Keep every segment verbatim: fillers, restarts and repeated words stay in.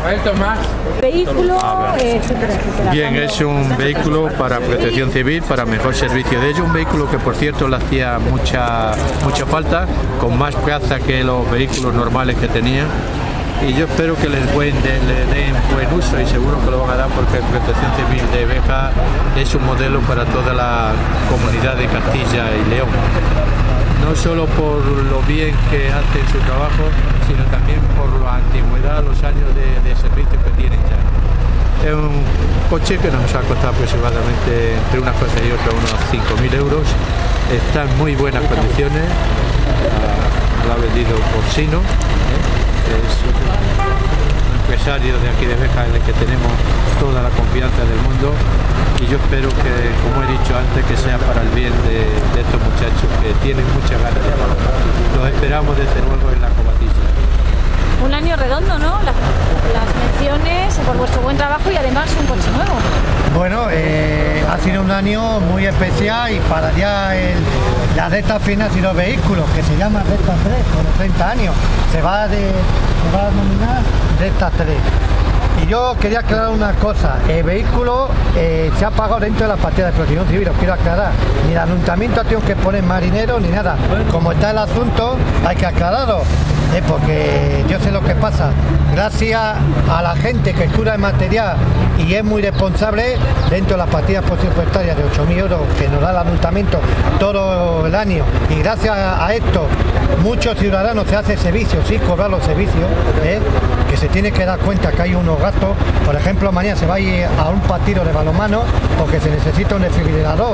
Vehículo, etcétera, etcétera. Bien, es un vehículo para protección civil, para mejor servicio de ello. Un vehículo que, por cierto, le hacía mucha, mucha falta, con más plaza que los vehículos normales que tenía. Y yo espero que les buen, de, le den buen uso, y seguro que lo van a dar, porque Protección Civil de Béjar es un modelo para toda la comunidad de Castilla y León. No solo por lo bien que hace su trabajo, sino también por la antigüedad, los años de, de servicio que tienen ya. Es un coche que nos ha costado aproximadamente, entre unas cosas y otras, unos cinco mil euros. Está en muy buenas condiciones, lo ha vendido Porcino, ¿eh? Es un empresario de aquí de Béjar en el que tenemos toda la confianza del mundo, y yo espero que, como he dicho antes, que sea para el bien de, de estos muchachos que tienen muchas ganas de trabajar. Los esperamos desde luego en la cobatilla. Un año redondo, ¿no? Las, las menciones por vuestro buen trabajo, y además un coche nuevo. Bueno, eh, ha sido un año muy especial, y para ya el, la recta final de los vehículos, que se llama Recta tres, con los treinta años, se va, de, se va a denominar Recta tres. Y yo quería aclarar una cosa: el vehículo eh, se ha pagado dentro de la partida de protección civil, os quiero aclarar. Ni el ayuntamiento ha tenido que poner marinero ni nada. Como está el asunto, hay que aclararlo, eh, porque yo sé lo que pasa. Gracias a la gente que cura el material y es muy responsable, dentro de las partidas presupuestarias de ocho mil euros que nos da el ayuntamiento todo el año, y gracias a esto muchos ciudadanos se hacen servicios sin cobrar los servicios, ¿eh? Que se tiene que dar cuenta que hay unos gastos. Por ejemplo, mañana se va a ir a un partido de balonmano porque se necesita un desfibrilador.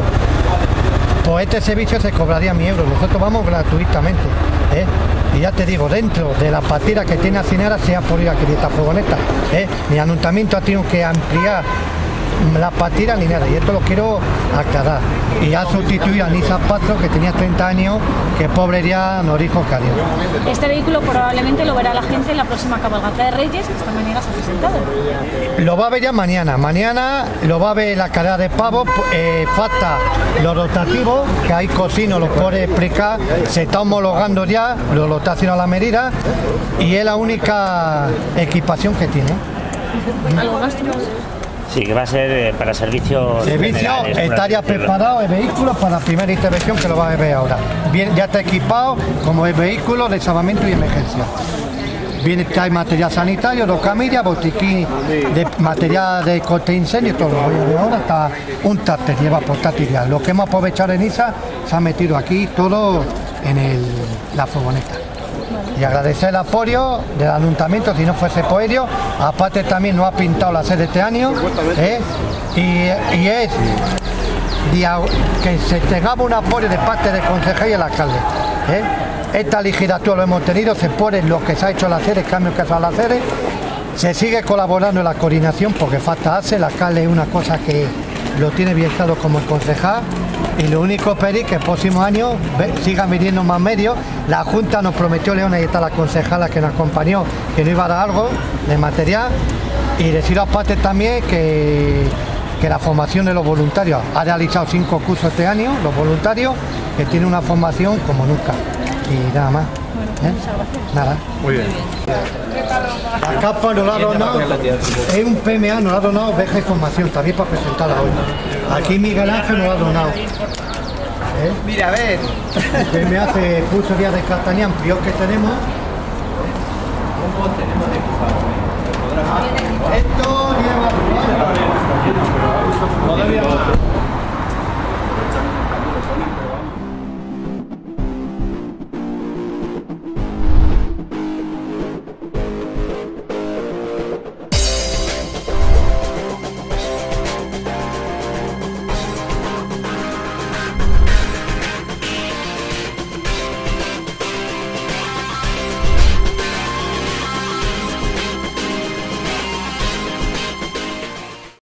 Pues este servicio se cobraría mil euros, nosotros vamos gratuitamente, ¿eh? Y ya te digo, dentro de la partida que tiene asignada se ha podido adquirir esta furgoneta, ¿eh? Mi ayuntamiento ha tenido que ampliar la partida ni nada, y esto lo quiero aclarar. Y ha sustituido a Nissan Patro, que tenía treinta años, que pobre ya nos dijo que adiós. Este vehículo probablemente lo verá la gente en la próxima cabalgata de Reyes, que esta mañana se ha presentado. Lo va a ver ya mañana, mañana lo va a ver la carrera de pavo, eh, falta los rotativos, que hay cocino, lo puede explicar, se está homologando ya, lo, lo está haciendo a la medida, y es la única equipación que tiene. ¿Algo más tenemos? Sí, que va a ser eh, para servicios Servicio, generales, estaría preparado el vehículo para la primera intervención, que lo va a ver ahora. Bien, ya está equipado como el vehículo de salvamento y emergencia. Viene, trae material sanitario, dos camillas, botiquín de material de corte de incendio, todo lo voy a ver ahora, hasta un táctil, lleva portátil ya. Lo que hemos aprovechado en I S A se ha metido aquí todo en el, la furgoneta. Y agradecer el apoyo del ayuntamiento, si no fuese por ello. Aparte también nos ha pintado la sede este año, ¿eh? y, y es que se tengamos un apoyo de parte del concejal y el alcalde, ¿eh? Esta legislatura lo hemos tenido, se pone lo que se ha hecho en la sede, el cambio que se ha hecho en la sede, se sigue colaborando en la coordinación porque falta hace, el alcalde es una cosa que lo tiene bien claro como el concejal. Y lo único pedir que el próximo año sigan viniendo más medios. La Junta nos prometió, León, ahí está la concejala que nos acompañó, que nos iba a dar algo de material. Y decir aparte también que, que la formación de los voluntarios, ha realizado cinco cursos este año, los voluntarios, que tienen una formación como nunca. Y nada más. ¿Eh? Nada. Muy bien. La capa nos la ha donado, es un P M A, nos la ha donado Béjar Información, también para presentarla hoy. Aquí Miguel Ángel nos la ha donado. ¿Eh? Mira, a ver. El P M A se puso día de Castaña, amplió que tenemos. Esto lleva...